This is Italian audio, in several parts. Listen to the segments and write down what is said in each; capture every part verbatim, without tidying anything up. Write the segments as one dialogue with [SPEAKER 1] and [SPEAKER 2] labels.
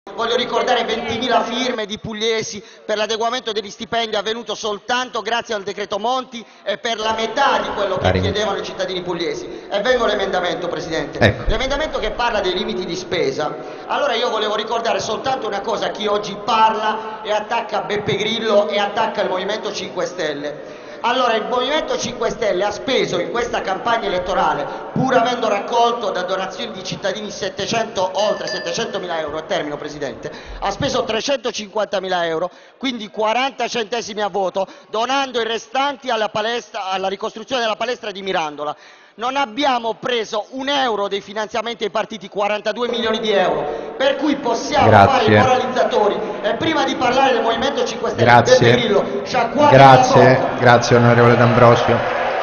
[SPEAKER 1] Voglio ricordare ventimila firme di pugliesi per l'adeguamento degli stipendi avvenuto soltanto grazie al decreto Monti e per la metà di quello che chiedevano i cittadini pugliesi. E vengo all'emendamento, Presidente.
[SPEAKER 2] Ecco.
[SPEAKER 1] L'emendamento che parla dei limiti di spesa. Allora io volevo ricordare soltanto una cosa a chi oggi parla e attacca Beppe Grillo e attacca il Movimento cinque Stelle. Allora il Movimento cinque Stelle ha speso in questa campagna elettorale, pur avendo raccolto da donazioni di cittadini settecento, oltre settecentomila euro, a termine Presidente, ha speso trecentocinquantamila euro, quindi quaranta centesimi a voto, donando i restanti alla, palestra, alla ricostruzione della palestra di Mirandola. Non abbiamo preso un euro dei finanziamenti ai partiti, quarantadue milioni di euro, per cui possiamo
[SPEAKER 2] Grazie.
[SPEAKER 1] fare i moralizzatori e prima di parlare del Movimento cinque Stelle,
[SPEAKER 2] Grazie.
[SPEAKER 1] Beppe Grillo, sciacquate
[SPEAKER 2] Grazie,
[SPEAKER 1] la bocca.
[SPEAKER 2] grazie onorevole D'Ambrosio.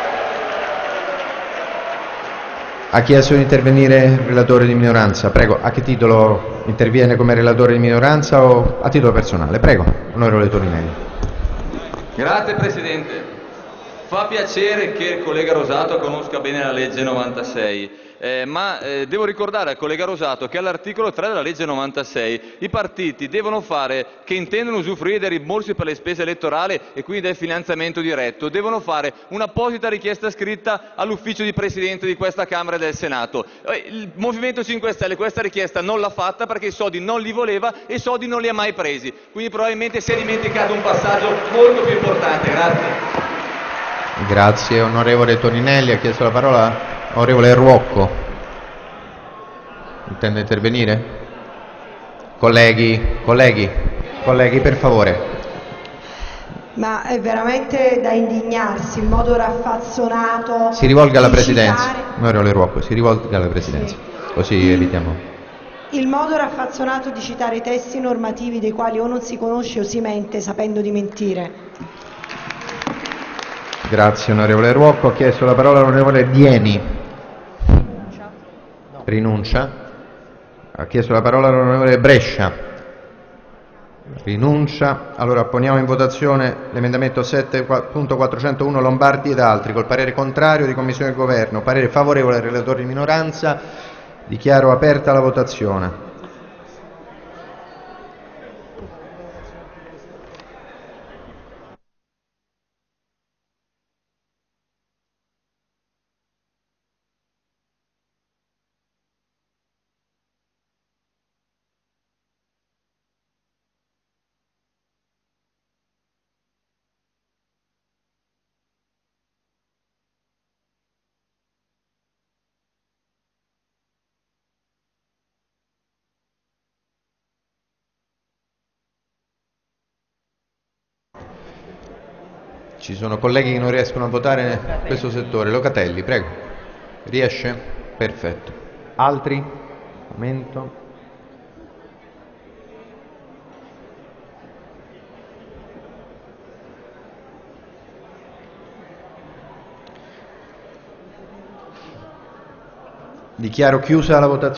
[SPEAKER 2] Ha chiesto di intervenire il relatore di minoranza. Prego, a che titolo interviene come relatore di minoranza o a titolo personale? Prego, onorevole Toninelli.
[SPEAKER 3] Grazie Presidente. Fa piacere che il collega Rosato conosca bene la legge novantasei, eh, ma eh, devo ricordare al collega Rosato che all'articolo tre della legge novantasei i partiti devono fare, che intendono usufruire dei rimborsi per le spese elettorali e quindi del finanziamento diretto, devono fare un'apposita richiesta scritta all'ufficio di Presidente di questa Camera e del Senato. Il Movimento cinque Stelle questa richiesta non l'ha fatta perché i soldi non li voleva e i soldi non li ha mai presi, quindi probabilmente si è dimenticato un passaggio molto più importante. Grazie.
[SPEAKER 2] Grazie onorevole Toninelli. Ha chiesto la parola onorevole Ruocco. Intende intervenire? Colleghi, colleghi, colleghi per favore.
[SPEAKER 4] Ma è veramente da indignarsi il modo raffazzonato.
[SPEAKER 2] Si rivolga alla
[SPEAKER 4] di
[SPEAKER 2] Presidenza,
[SPEAKER 4] citare...
[SPEAKER 2] onorevole Ruocco, si rivolga alla Presidenza,
[SPEAKER 4] sì.
[SPEAKER 2] Così evitiamo.
[SPEAKER 4] Il modo raffazzonato di citare testi normativi dei quali o non si conosce o si mente sapendo di mentire.
[SPEAKER 2] Grazie onorevole Ruocco. Ha chiesto la parola l'onorevole Dieni. Rinuncia. Rinuncia. Ha chiesto la parola l'onorevole Brescia. Rinuncia. Allora poniamo in votazione l'emendamento sette punto quattrocentouno Lombardi ed altri col parere contrario di Commissione e Governo, parere favorevole al relatore di minoranza. Dichiaro aperta la votazione. Ci sono colleghi che non riescono a votare in questo settore. Locatelli, prego. Riesce? Perfetto. Altri? Momento. Dichiaro chiusa la votazione.